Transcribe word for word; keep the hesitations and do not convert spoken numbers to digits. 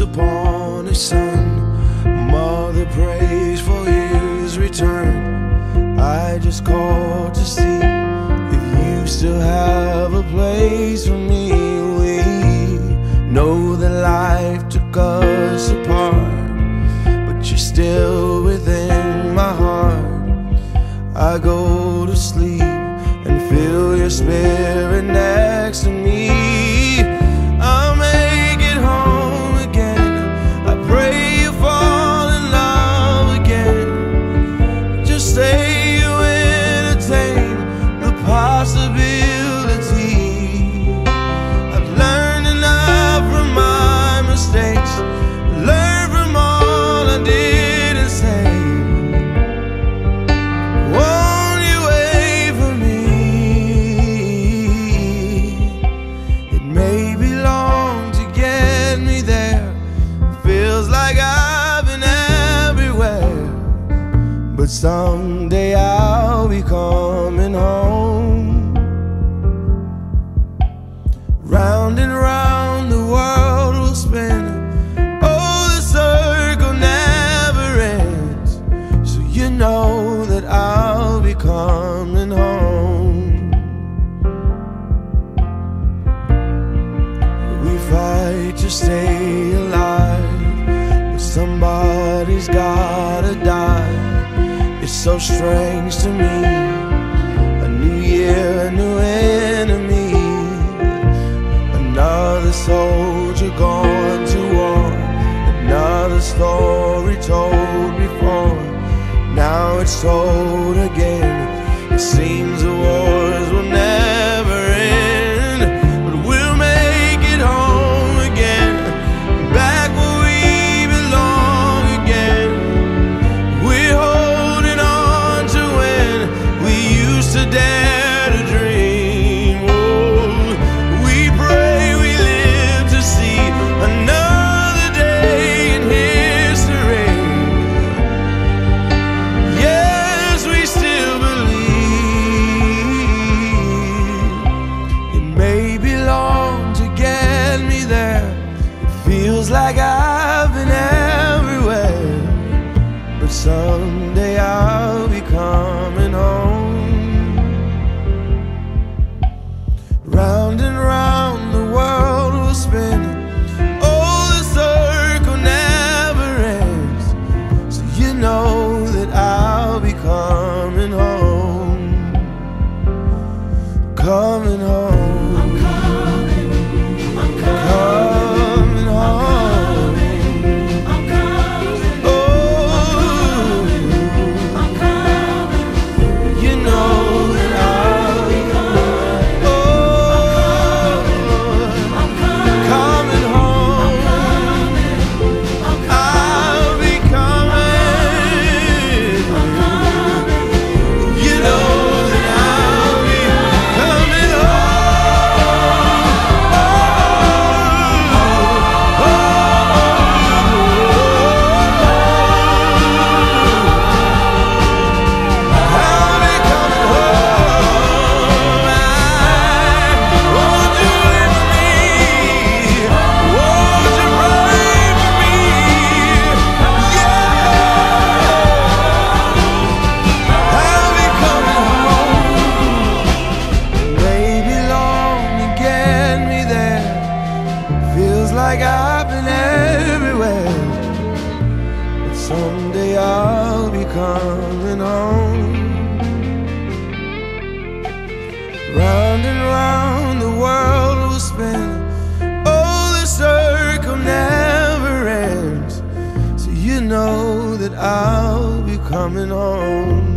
upon his son. Mother prays for his return. I just called to see if you still have a place for me. We know that life took us apart, but you're still within my heart. I go to sleep and feel your spirit next to me. I'll make it home again. I pray you fall in love again. Just say you entertain the possibility. I've learned enough from my mistakes, learned from all I didn't say. But someday I'll be coming home. Round and round the world will spin. Oh, the circle never ends. So you know that I'll be coming home. We fight to stay alive, but somebody's gotta die. It's so strange to me. A new year, a new enemy. Another soldier gone to war. Another story told before. Now it's told again. It seems the wars will never end, but we'll make it home again, back where we belong again. We're to dare to dream. Oh, we pray we live to see another day in history. Yes, we still believe. It may be long to get me there. It feels like I've been everywhere, but someday I'll be coming home. Round and round the world will spin. Oh, the circle never ends. So you know that I'll be coming home. Coming home. I'm coming. I'm coming. Coming home. I'm coming. Oh, I'm coming. you know that I'll be like I've been everywhere, but someday I'll be coming home. Round and round the world will spin. Oh, the circle never ends. So you know that I'll be coming home.